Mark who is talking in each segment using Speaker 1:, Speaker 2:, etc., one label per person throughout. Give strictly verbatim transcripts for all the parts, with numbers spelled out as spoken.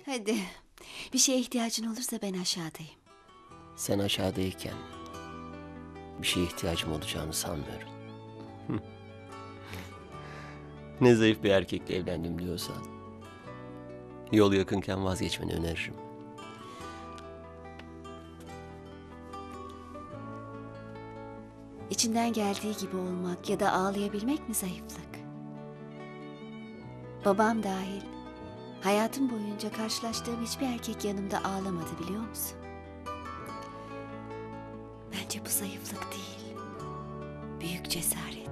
Speaker 1: Hadi. Bir şeye ihtiyacın olursa ben aşağıdayım.
Speaker 2: Sen aşağıdayken bir şeye ihtiyacım olacağını sanmıyorum. Ne zayıf bir erkekle evlendim diyorsan yol yakınken vazgeçmeni öneririm.
Speaker 1: İçinden geldiği gibi olmak ya da ağlayabilmek mi zayıflık? Babam dahil hayatım boyunca karşılaştığım hiçbir erkek yanımda ağlamadı, biliyor musun? Bence bu zayıflık değil, büyük cesaret.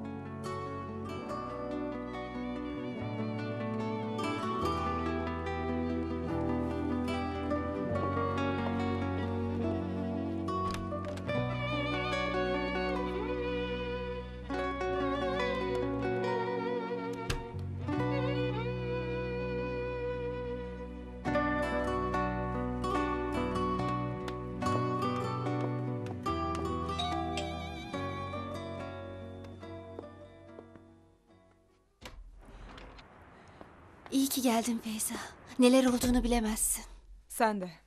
Speaker 1: İyi ki geldin Feyza. Neler olduğunu bilemezsin.
Speaker 3: Sen de.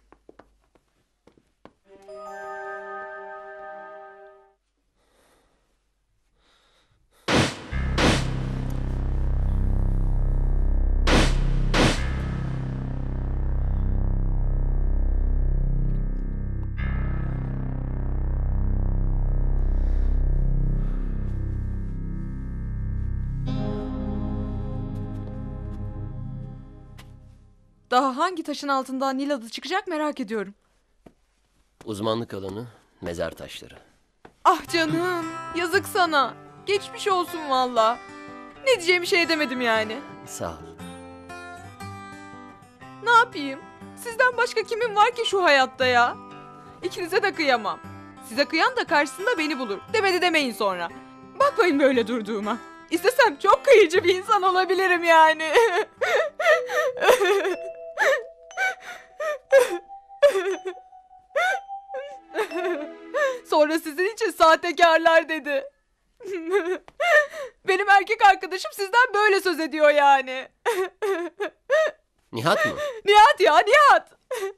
Speaker 3: Daha hangi taşın altından Nil adı çıkacak merak ediyorum.
Speaker 2: Uzmanlık alanı mezar taşları.
Speaker 3: Ah canım, yazık sana. Geçmiş olsun valla. Ne diyeceğimi şey demedim yani.
Speaker 2: Sağ ol.
Speaker 3: Ne yapayım? Sizden başka kimin var ki şu hayatta ya? İkinize de kıyamam. Size kıyan da karşısında beni bulur. Demedi demeyin sonra. Bakmayın böyle durduğuma. İstesem çok kıyıcı bir insan olabilirim yani. Sonra sizin için sahtekarlar dedi. Benim erkek arkadaşım sizden böyle söz ediyor yani.
Speaker 2: Nihat mı?
Speaker 3: Nihat ya, Nihat.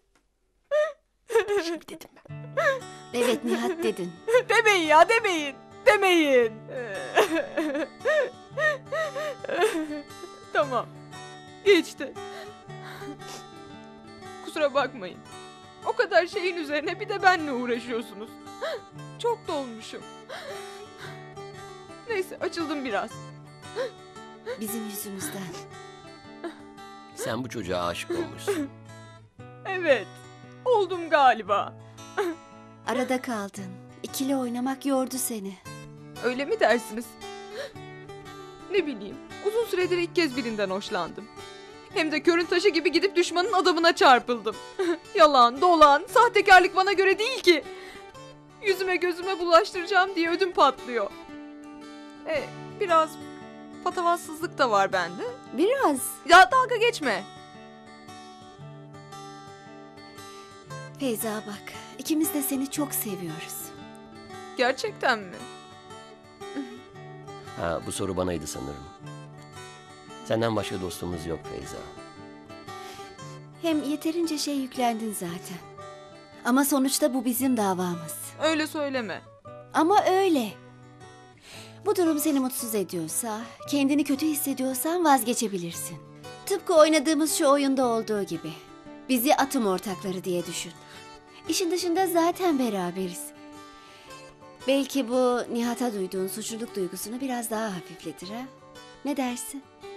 Speaker 2: Şimdi dedim ben.
Speaker 1: Evet, Nihat dedin.
Speaker 3: Demeyin ya, demeyin. Demeyin. Tamam. Geçti. Kusura bakmayın. O kadar şeyin üzerine bir de benle uğraşıyorsunuz. Çok dolmuşum. Neyse, açıldım biraz.
Speaker 1: Bizim yüzümüzden.
Speaker 2: Sen bu çocuğa aşık olmuşsun.
Speaker 3: Evet. Oldum galiba.
Speaker 1: Arada kaldın. İkili oynamak yordu seni.
Speaker 3: Öyle mi dersiniz? Ne bileyim. Uzun süredir ilk kez birinden hoşlandım. Hem de körün taşı gibi gidip düşmanın adamına çarpıldım. Yalan, dolan, sahtekarlık bana göre değil ki. Yüzüme gözüme bulaştıracağım diye ödüm patlıyor. E, biraz patavatsızlık da var bende.
Speaker 1: Biraz.
Speaker 3: Ya dalga geçme.
Speaker 1: Feyza bak, ikimiz de seni çok seviyoruz.
Speaker 3: Gerçekten mi?
Speaker 2: Ha, bu soru banaydı sanırım. Senden başka dostumuz yok Feyza.
Speaker 1: Hem yeterince şey yüklendin zaten. Ama sonuçta bu bizim davamız.
Speaker 3: Öyle söyleme.
Speaker 1: Ama öyle. Bu durum seni mutsuz ediyorsa, kendini kötü hissediyorsan vazgeçebilirsin. Tıpkı oynadığımız şu oyunda olduğu gibi. Bizi atım ortakları diye düşün. İşin dışında zaten beraberiz. Belki bu Nihat'a duyduğun suçluluk duygusunu biraz daha hafifletir ha? Ne dersin?